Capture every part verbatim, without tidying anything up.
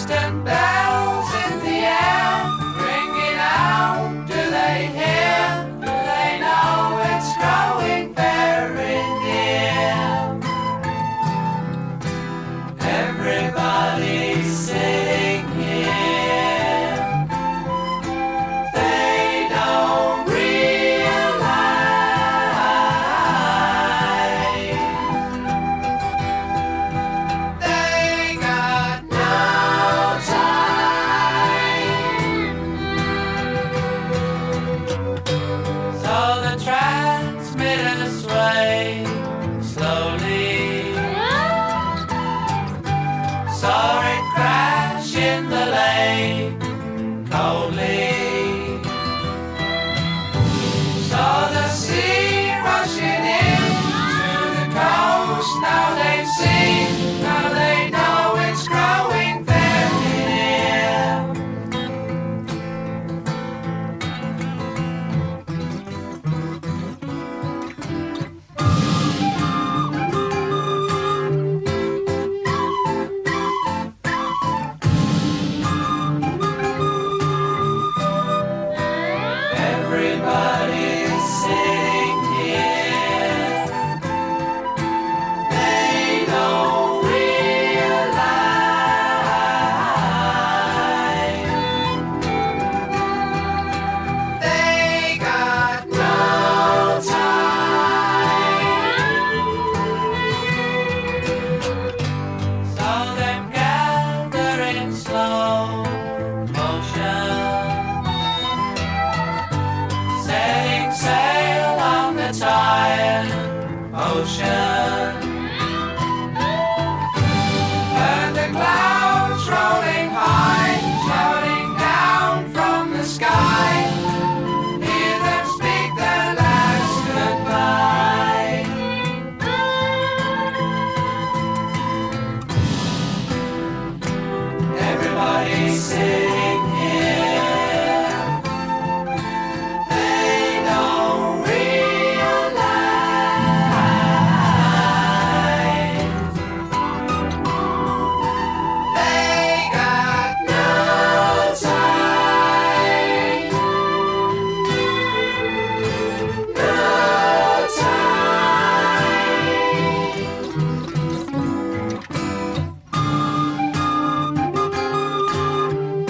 distant bells in the air, ringing out. Do they hear? Do they know it's growing very near? Everybody's sitting here. They don't realize they got no time. So the transmitter swayed slowly. Saw it crash in the lake coldly. Saw the sea rushing in to the coast. Now they've seen, now they know it's growing very near. Everybody's sitting here. They don't realize they got no time. Saw them gather in slow motion, setting sail on the tired ocean. Heard the clouds rolling high, shouting down from the sky. Hear them speak their last goodbye. Everybody's sitting here. They don't realize they got no time. No time.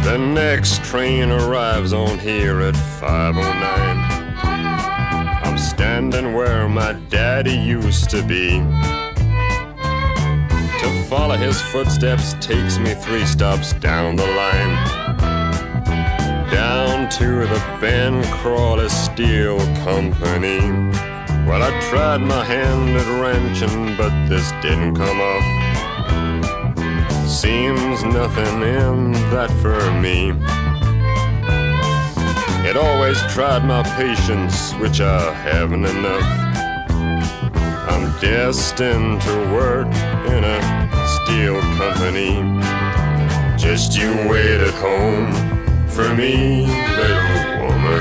The next train arrives on here at five oh nine. I'm standing where my daddy used to be. To follow his footsteps takes me three stops down the line, down to the Ben Crawley Steel Company. Well, I tried my hand at wrenching, but this didn't come off. Seems nothing in that for me. It always tried my patience, which I haven't enough. I'm destined to work in a steel company. Just you wait at home for me, little woman.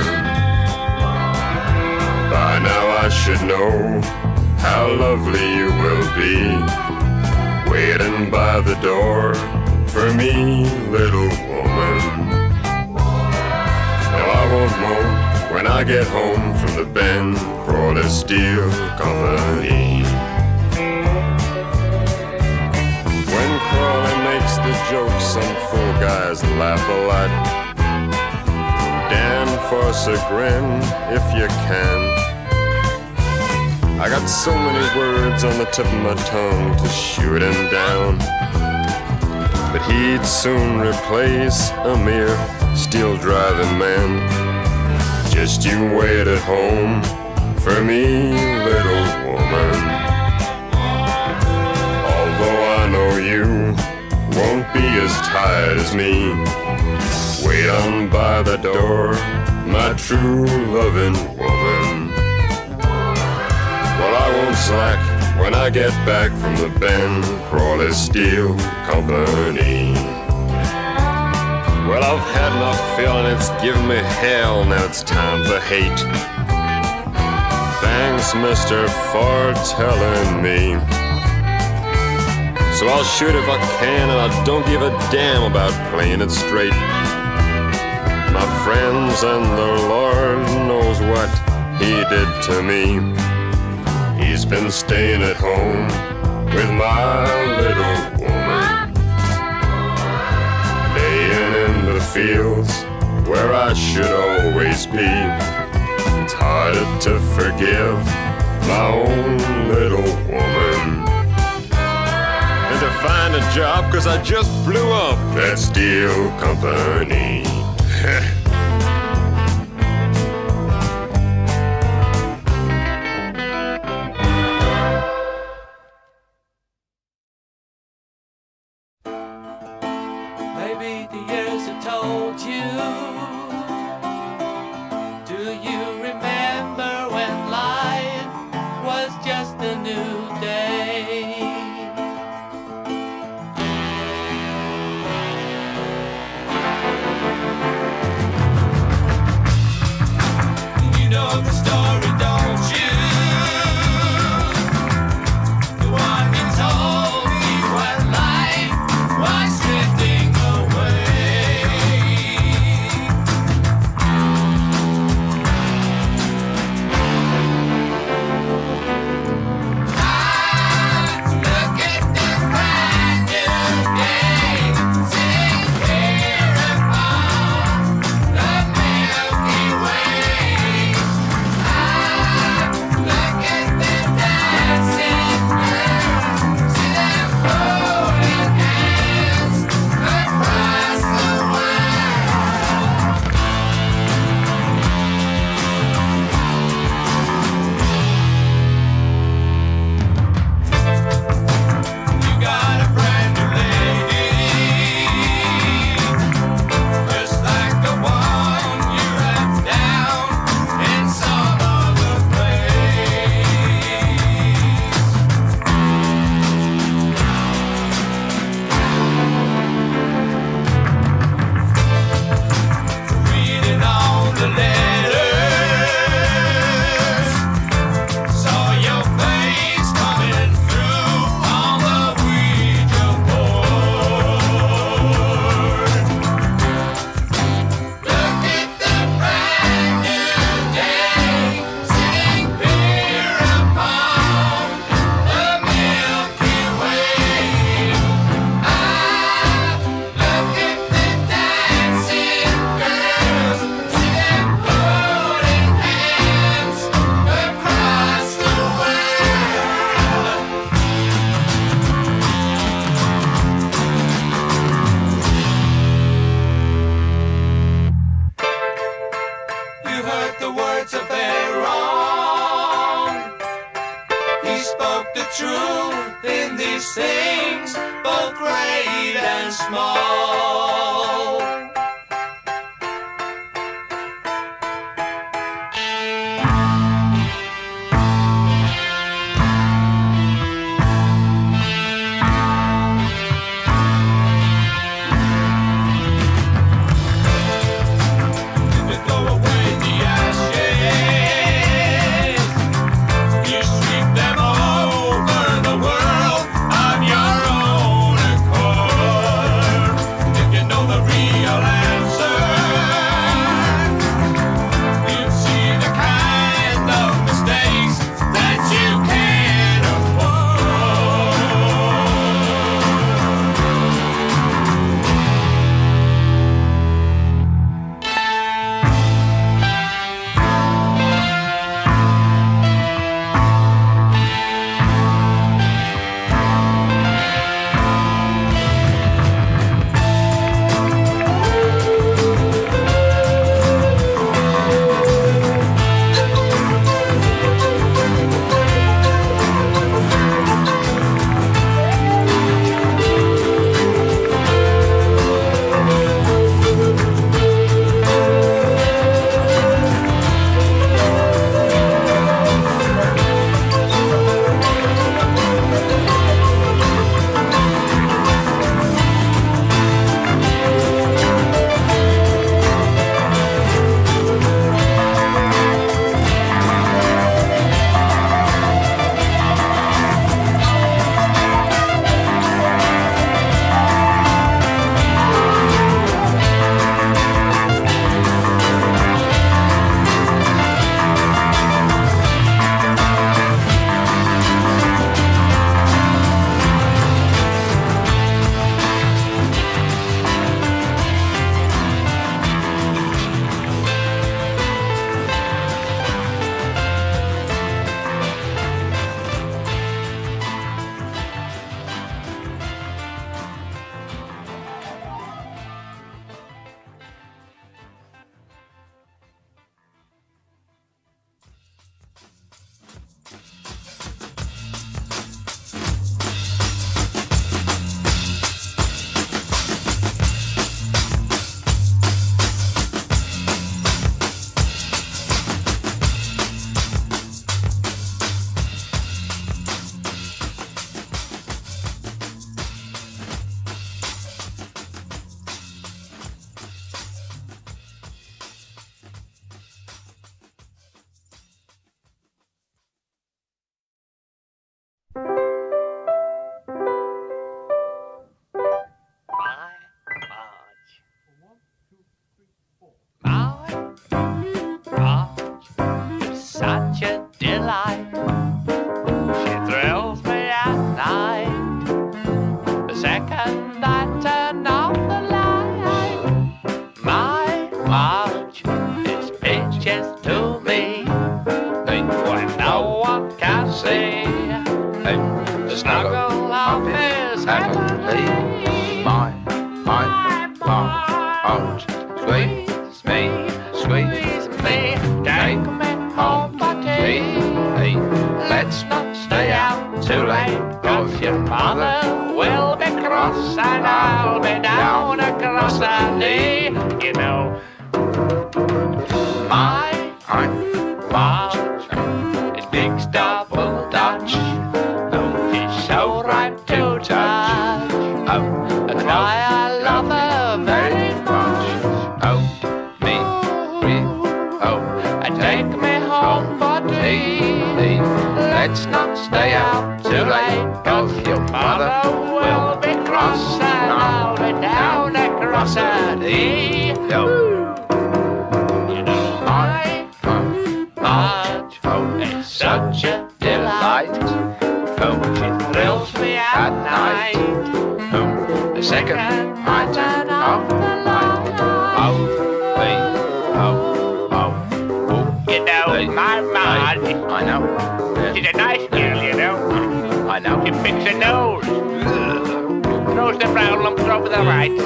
By now I should know how lovely you will be, waiting by the door for me, little woman. Now I won't moan when I get home from the Ben Crawley Steel Company. When Crawley makes the jokes, some fool guys laugh a lot. Dan force a grin if you can. I got so many words on the tip of my tongue to shoot him down, but he'd soon replace a mere steel-driving man. Just you wait at home for me, little woman. Although I know you won't be as tired as me, wait on by the door, my true loving woman. Well, I won't slack when I get back from the Ben Crawley Steel Company. Well, I've had enough feeling, it's given me hell, now it's time for hate. Thanks, mister, for telling me. So I'll shoot if I can, and I don't give a damn about playing it straight. My friends and the Lord knows what he did to me. He's been staying at home with my little woman, laying in the fields where I should always be. It's harder to forgive my own little woman than to find a job, 'cause I just blew up that steel company. Maybe the years have told you. Do you remember when life was just a new day? words of their own. He spoke the truth in these things, both great and small.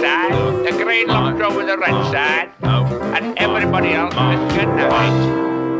Everybody else is good night.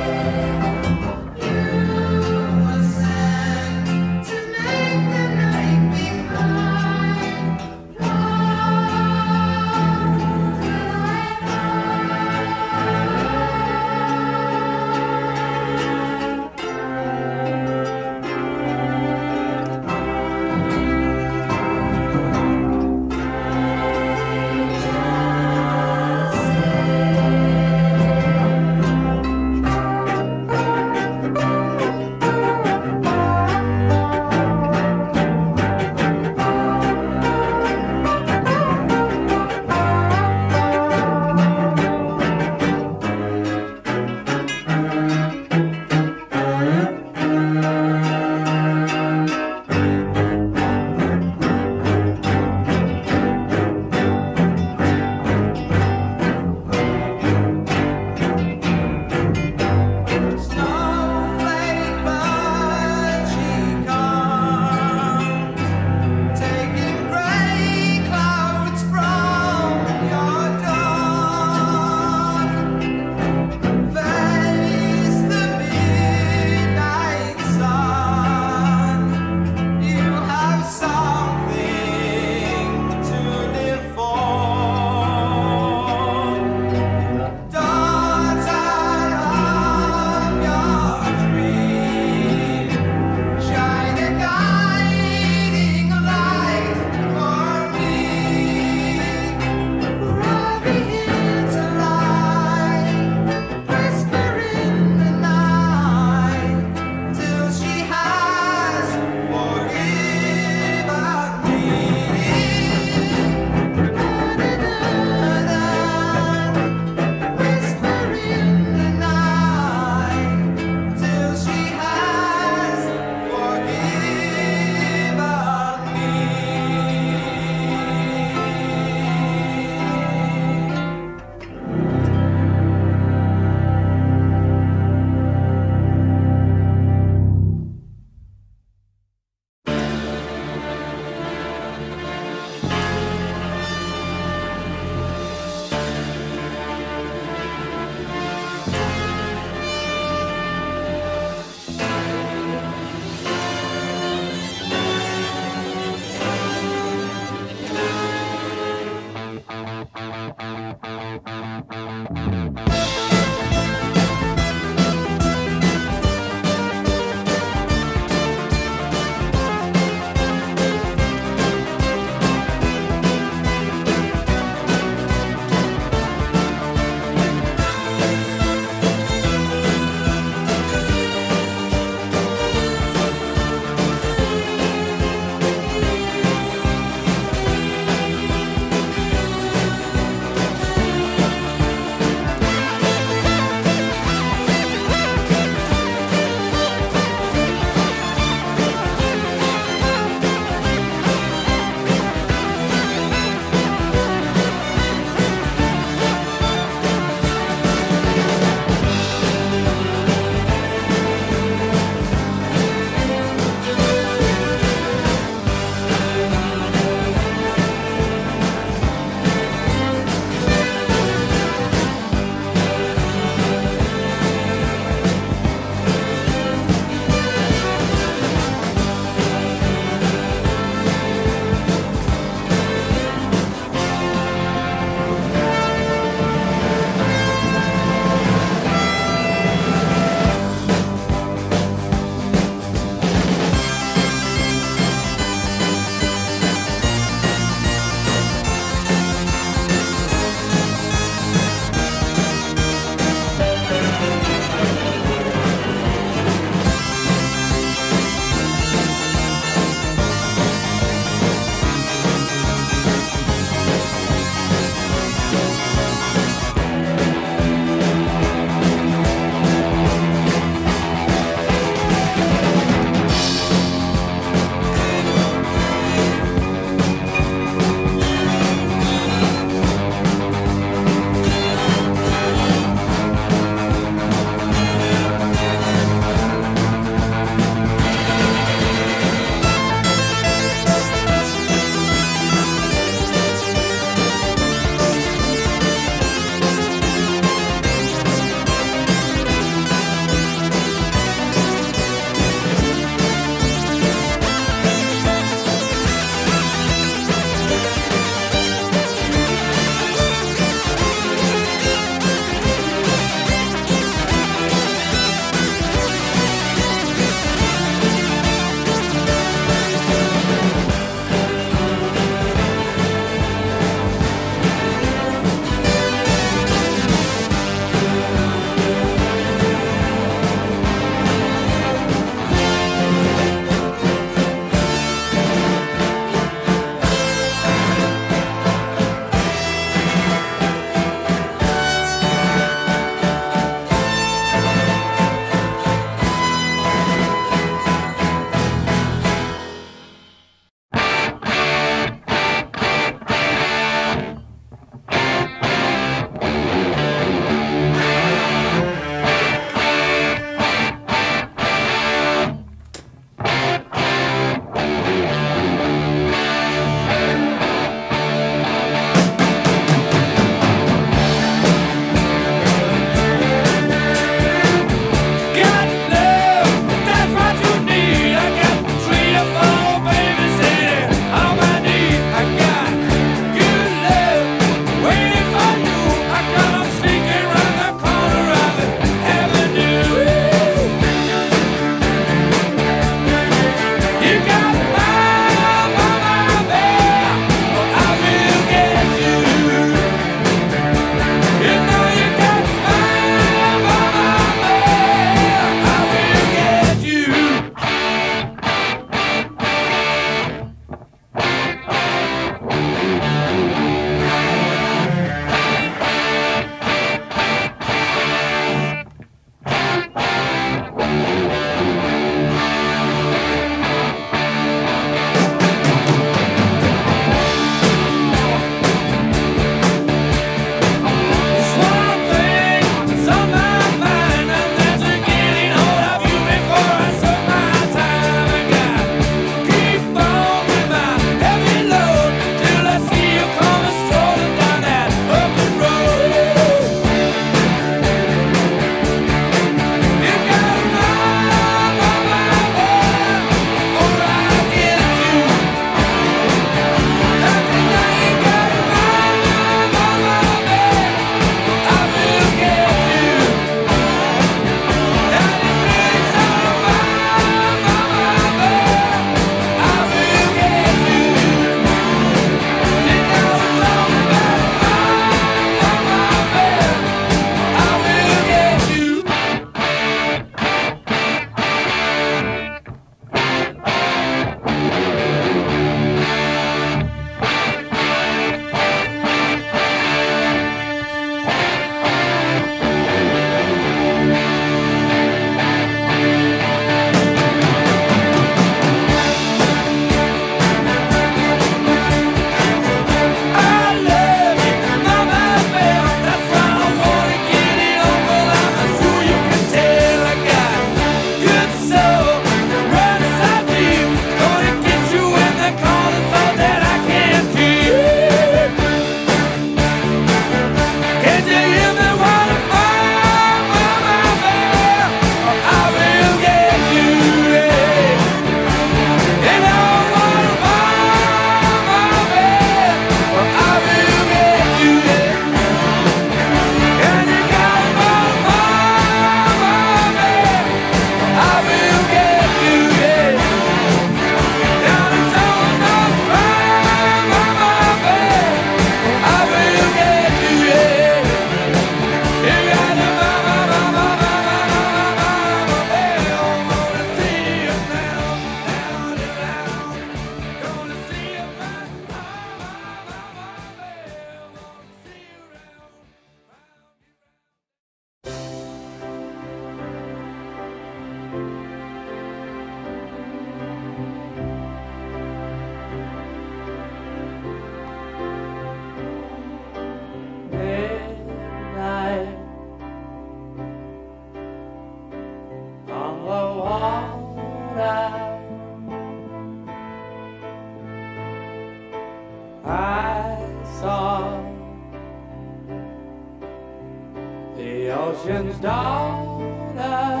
the ocean's daughter,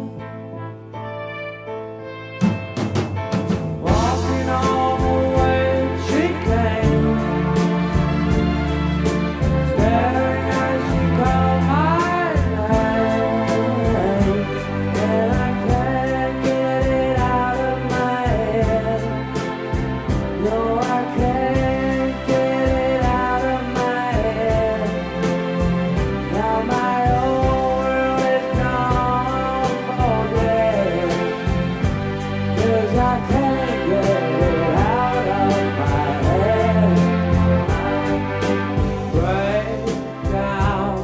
walking on the way she came, staring as she called my name, and I can't get it out of my head. No, I can't get it out of my head. Now my whole world is gone for dead, 'cause I can't get it out of my head. Break down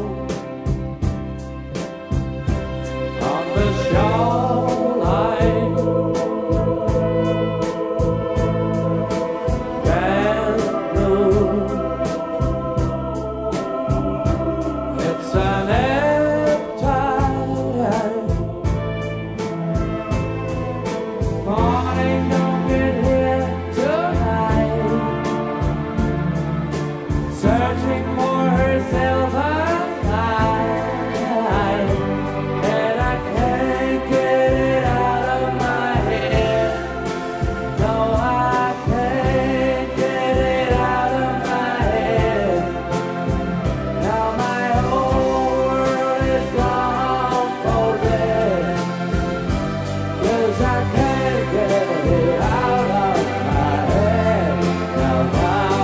on the shoreline, can't move. It's an ebb-tide. Morning don't get here tonight. Searching for herself alive, and I can't get it out of my head. No, I can't get it out of my head. Now my whole world is gone for dead, 'cause I can't get it out of my head. Now, now.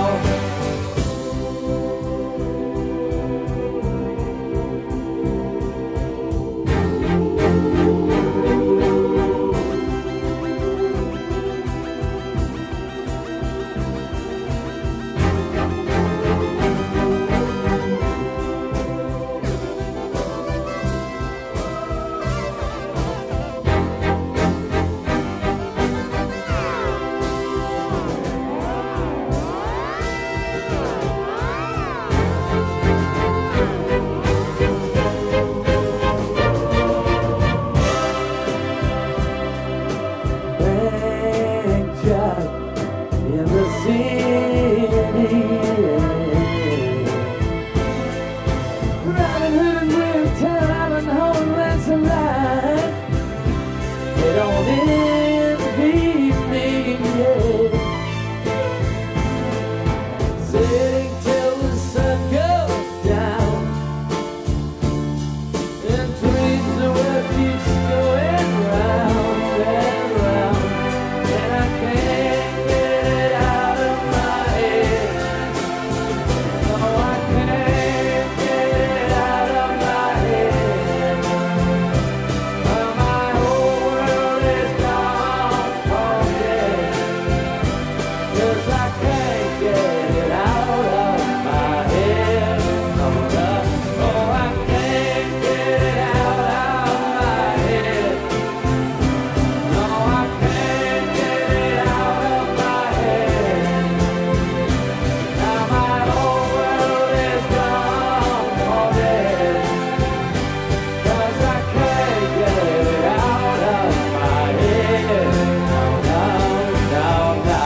Picture in the city, Robin Hood and William Tell, Robin Hood and Lancelot. They don't envy me yet. Sitting till the sun goes down, and dreams of what keeps going round and round, and I can't get it out of my head. No, I can't get it out of my head. Well, my whole world is gone for dead, 'cause I can't get it out of my head. No, no, no, I can't get it out of my head. No, I can't get it out of my head. Now my whole world is gone for dead, 'cause I can't get it out of my head. No, no, no, no.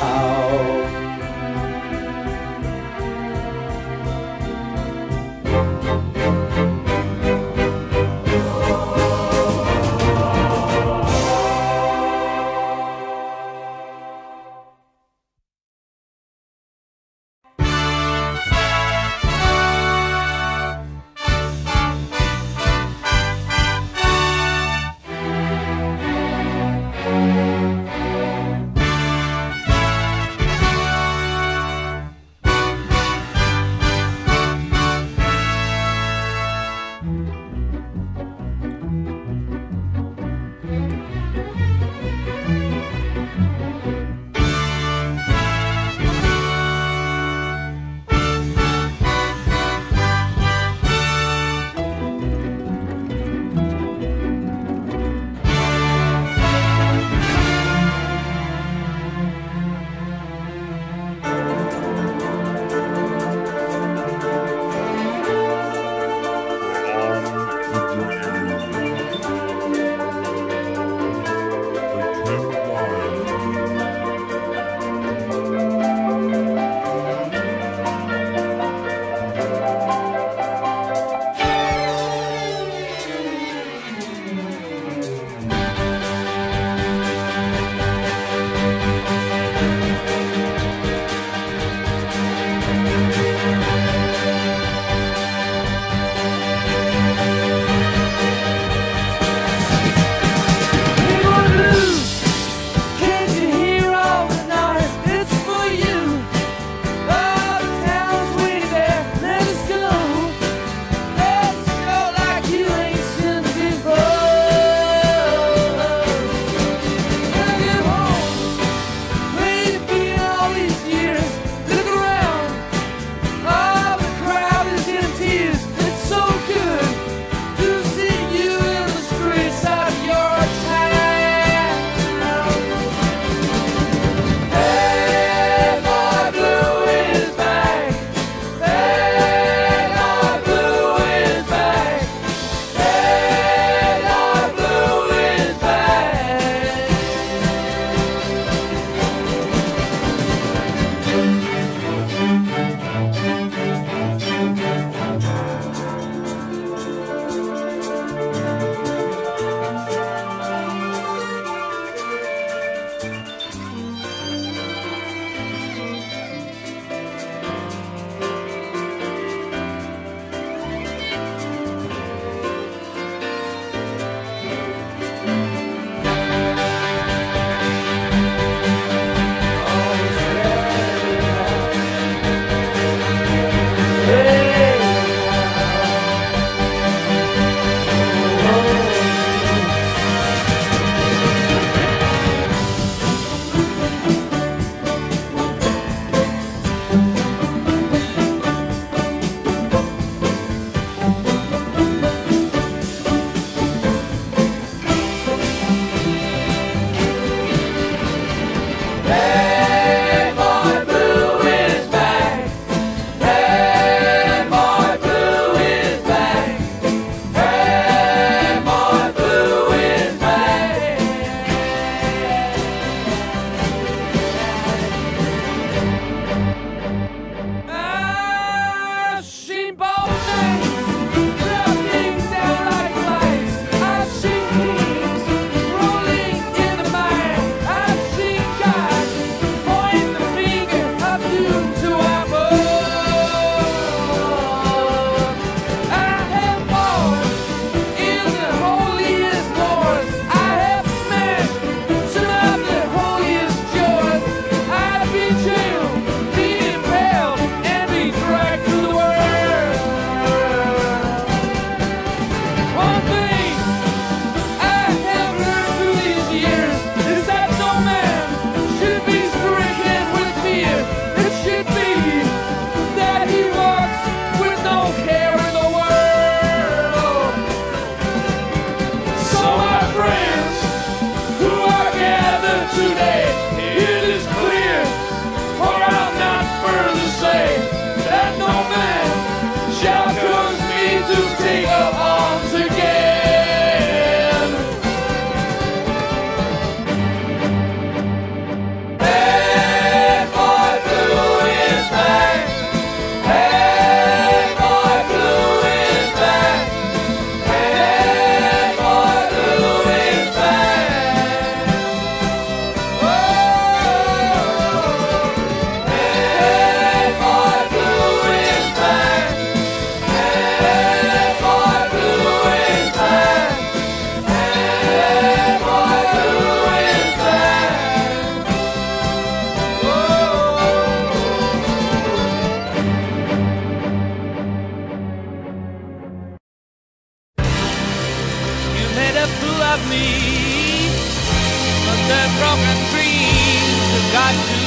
love me, but their broken dreams have got to end.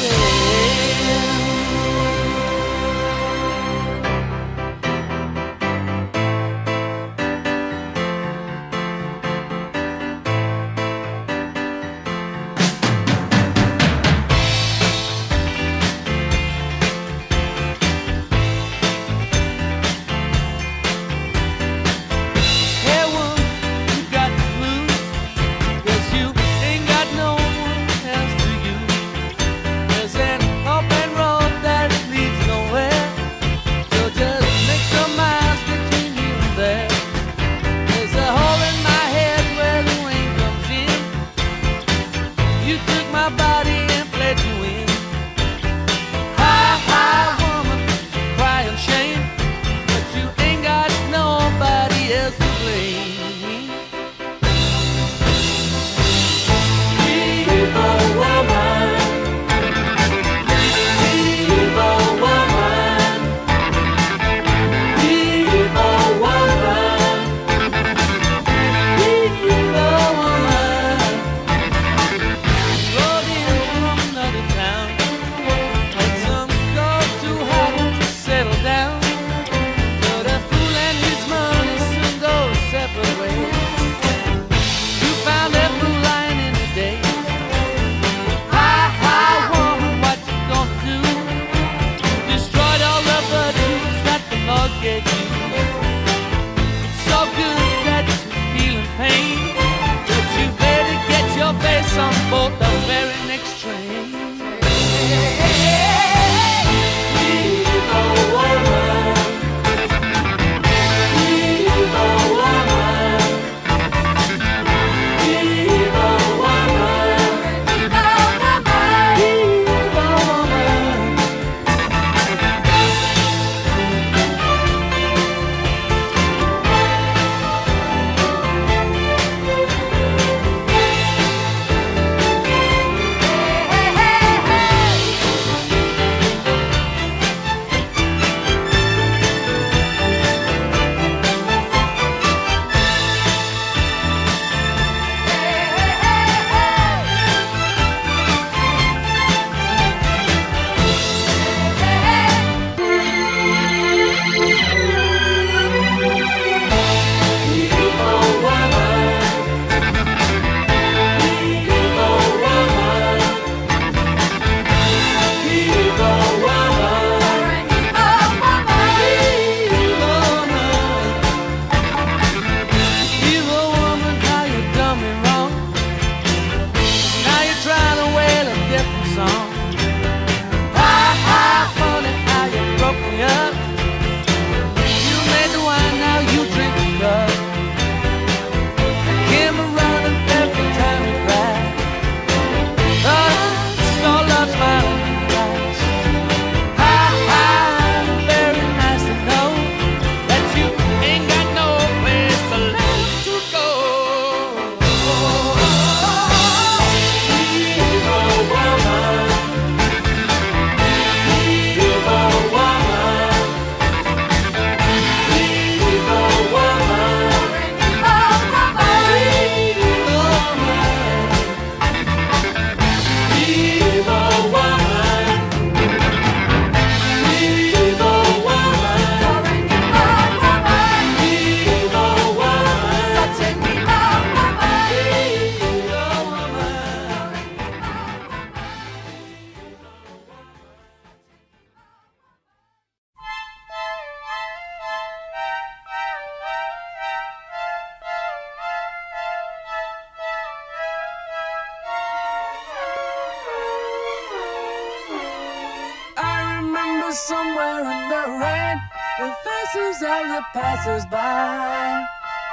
Somewhere in the rain, the faces of the passers-by,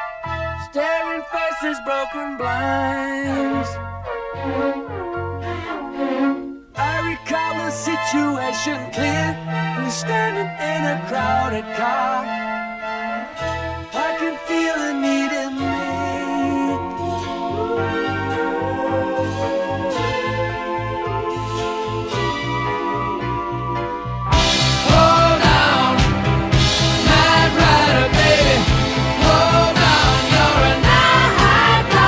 staring faces, broken blinds. I recall the situation clear. We're standing in a crowded car. I can feel the need in me. Hold on, you're a night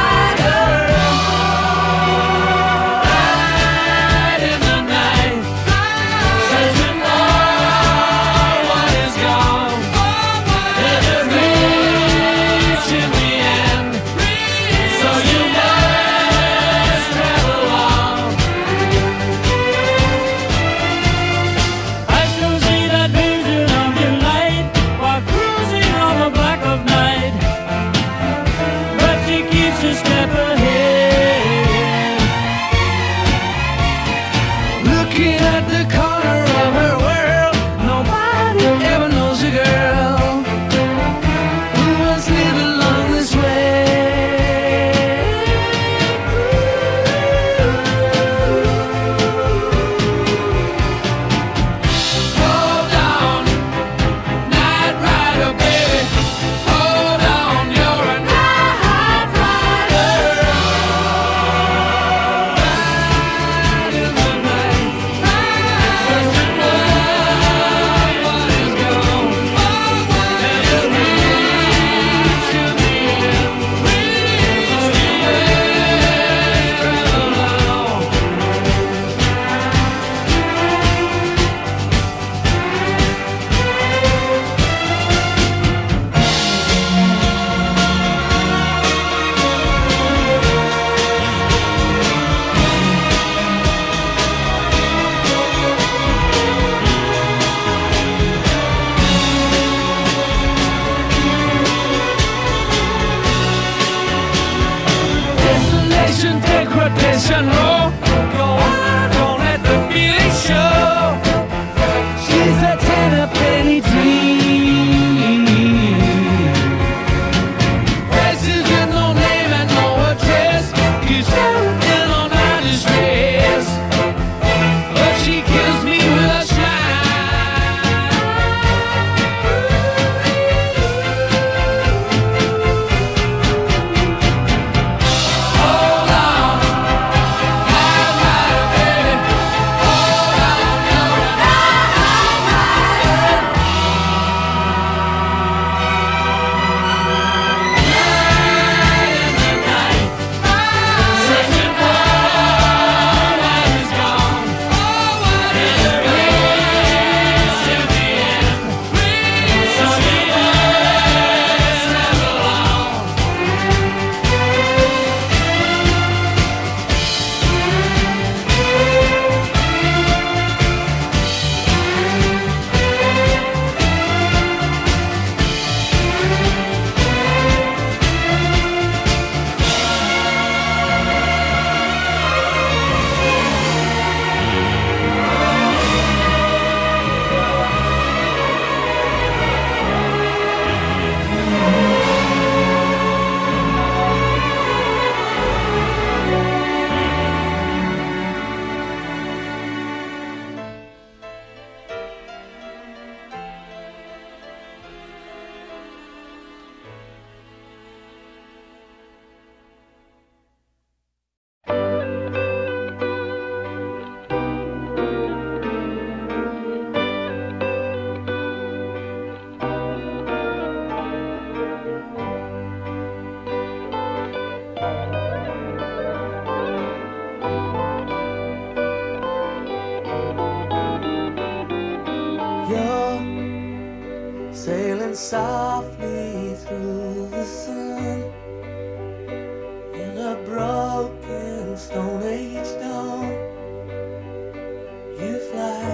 sailing softly through the sun in a broken Stone Age dawn. You fly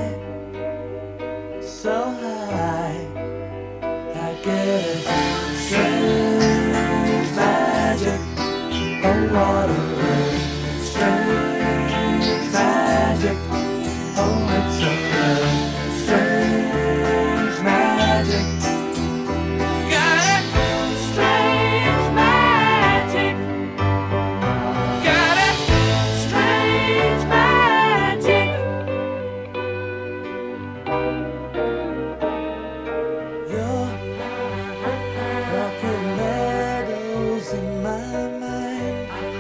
so high, I get a strange magic. Oh, what a world, strange magic. Oh, it's a world, strange magic. Got it, strange magic. Got it, strange magic. You're rocking meadows in my mind,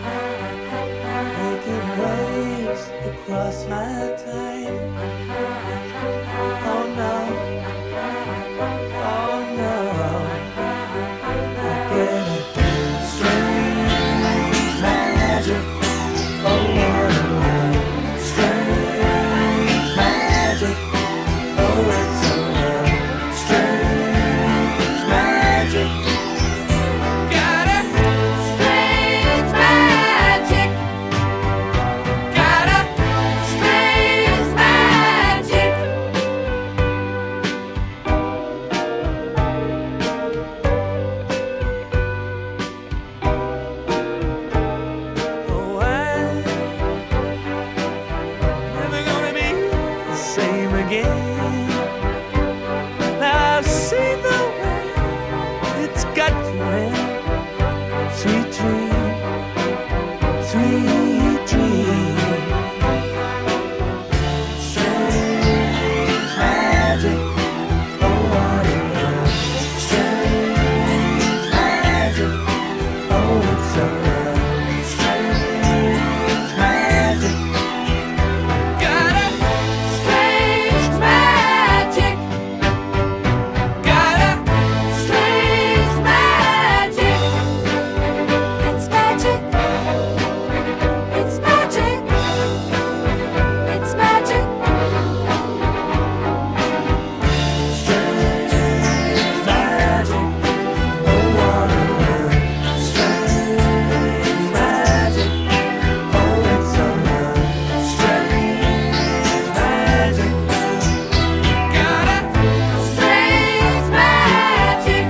making waves across my time. Oh no, oh no, I get a strange magic. Oh, what a world, strange magic. Oh, it's a world, strange magic. Got it, strange magic. Got it, strange magic. Oh, I'm never gonna be the same again. Now I've seen the way it's got to end. Sweet dream, sweet dream. Strange magic. Oh, what a world. Strange magic. Oh, it's a world. Strange magic. Got it, strange magic. Got it, strange magic. It's magic. It's magic. It's magic. Strange magic. Oh, what a world. Strange magic. Oh, it's a world. Strange magic. Got it, strange magic.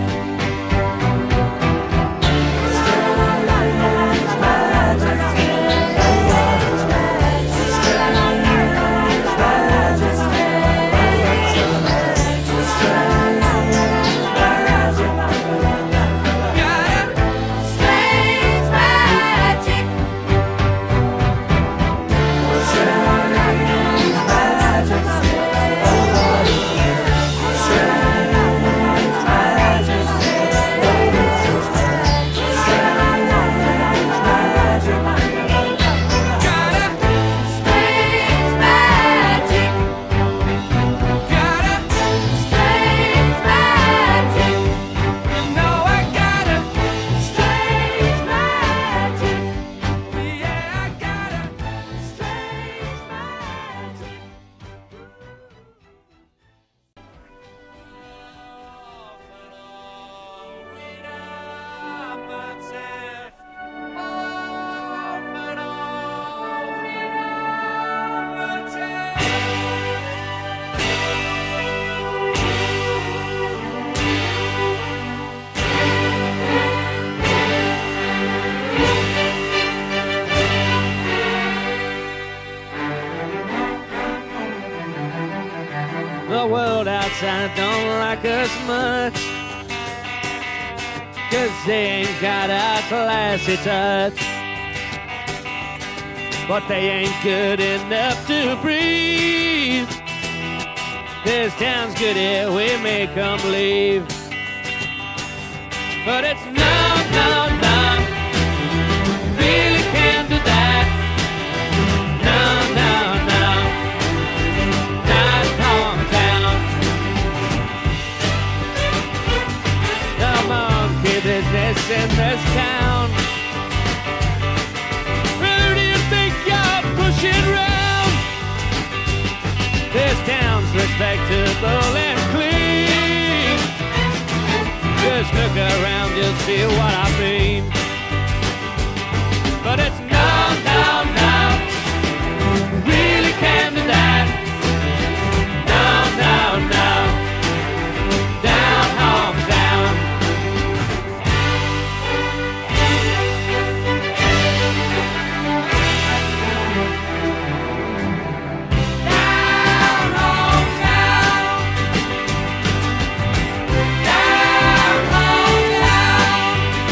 Got it, strange magic. Got it, strange magic. Got it, strange magic. You know I got it, strange magic. Yeah, I got it, strange magic. The world outside don't like us much, 'cause they ain't got our classy touch. But they ain't good enough to breathe. This town's good here, we make them leave. But it's no, no, no, really can't do that. No, no, no, not hometown. The monkey business in this town. Who do you think you're pushing round? This town's respectable and clean. Just look around, you'll see what I mean. But it's no, no, no, really can't do that. No, no, no, down, home, down. Down, home, down. Down, home, down.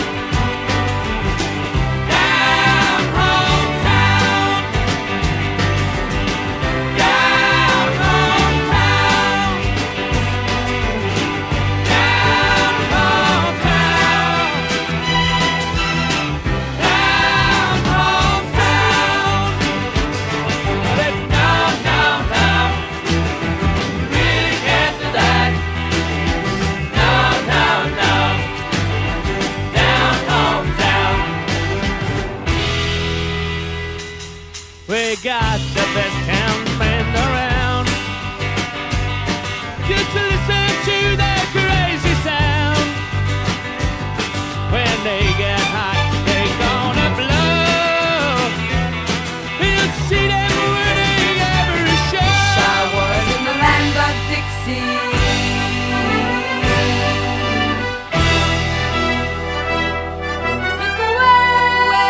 Down, home, down. Down, home, town. Down, home, town. Down, home, town. But it's no, no, no, really can't do that. No, no, no, down, home, town. We got the best town band around. Just to listen to their crazy sound. When they get hot, they gonna blow. You'll see them winning every show. I was in the land of Dixie. Look away.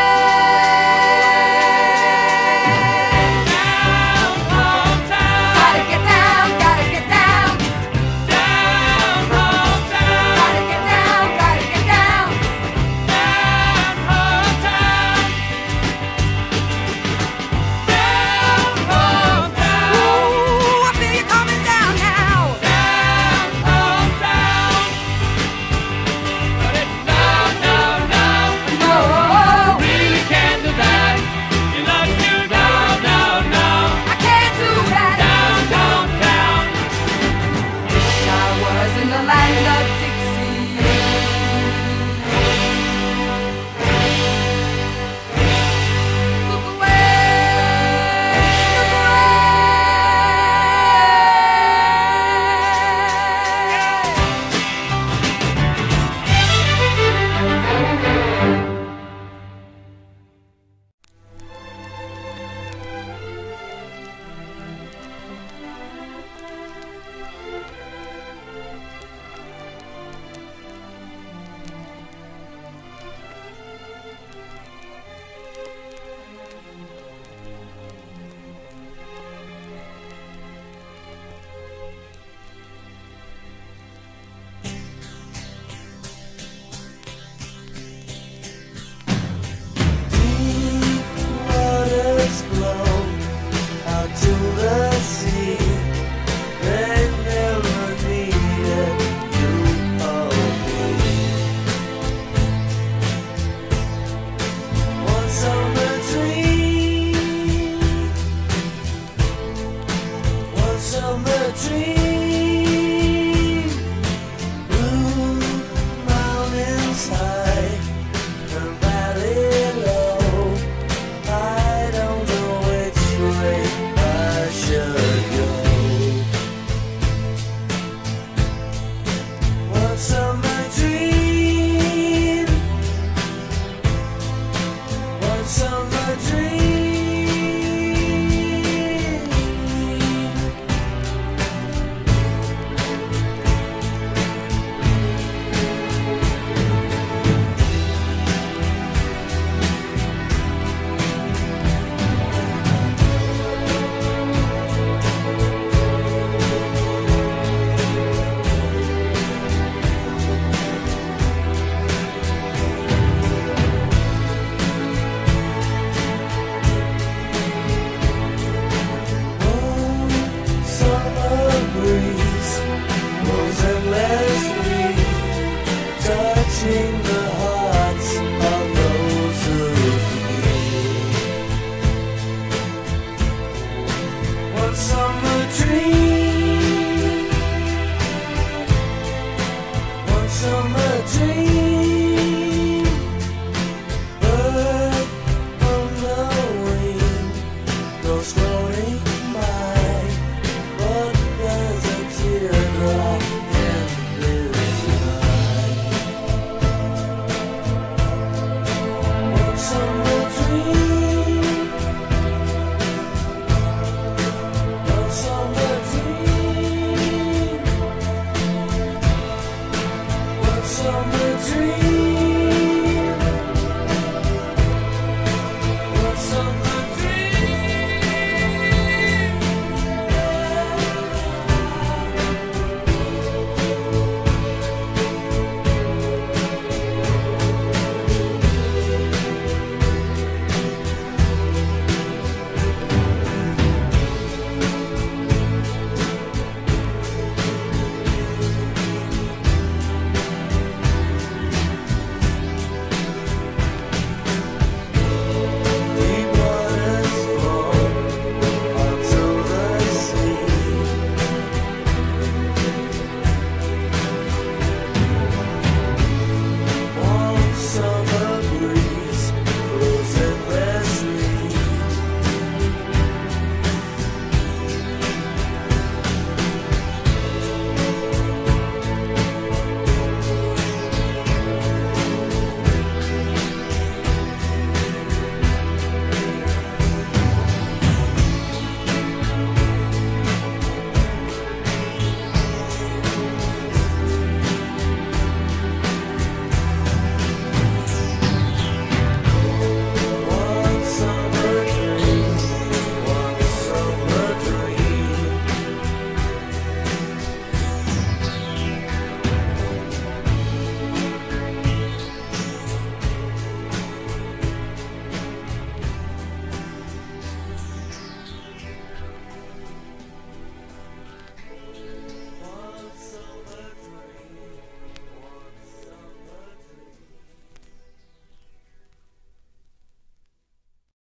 Down, home, town. Gotta get down, gotta get down. Down, home, town. Gotta get down, gotta get down. Down, home, town. Down, home, town. Ooh, I feel you coming down now. Down, home, town. But it's no, no, no, No. really can't do that. You love you, no, no, no. I can't do that. Down, down, down. Wish I was in the land of Dixie. Look away. Look Waters flow out to the sea. They never needed you or me. One summer dream, one summer dream. Blue mountains high, the valley low. I don't know which way I should go. One summer dream, one summer dream. summer dream.